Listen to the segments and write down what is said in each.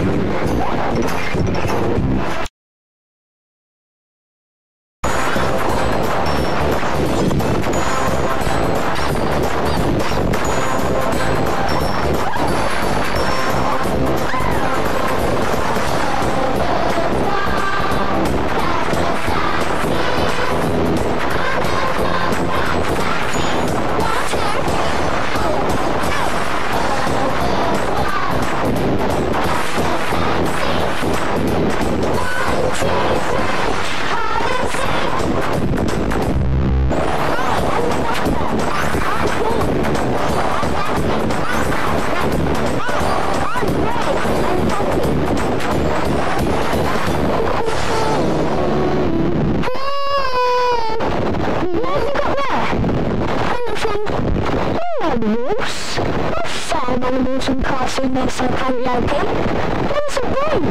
Farm animals and Cartoonito karaoke. When's it rain?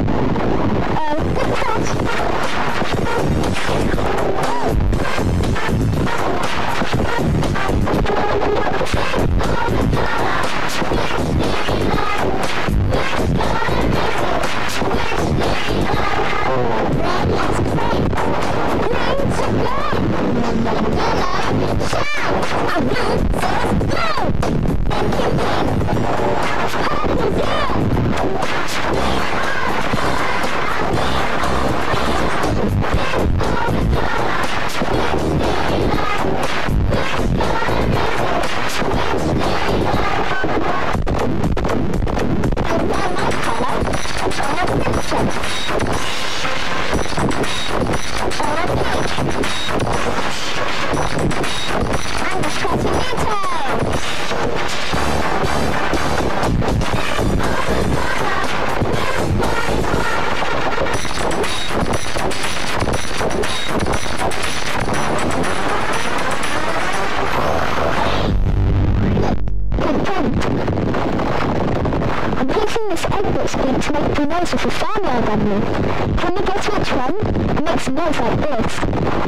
I'm using this egg that's been to make the noise of a farmyard animal. Can you guess which one? It makes a noise like this.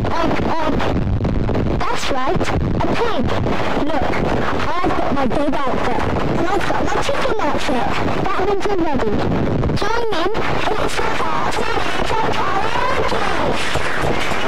That's right, a pig. Look, I've got my big outfit, and I've got my chicken outfit. That one's ready. Join in, it's the Cartoonito karaoke.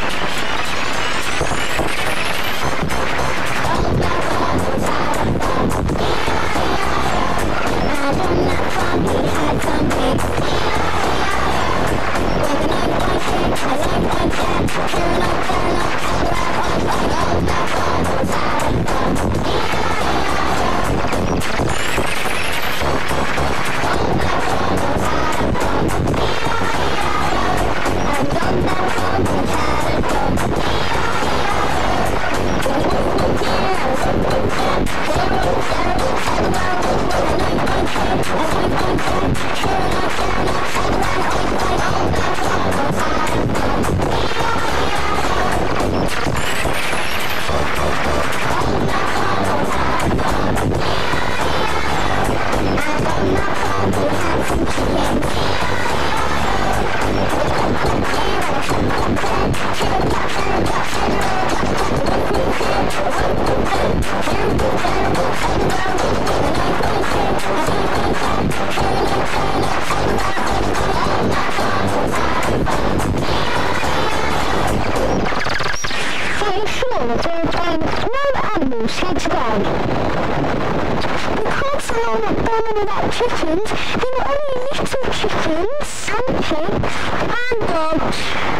No animals here today. Because they're all born without chickens, they were only little chickens and pigs and dogs.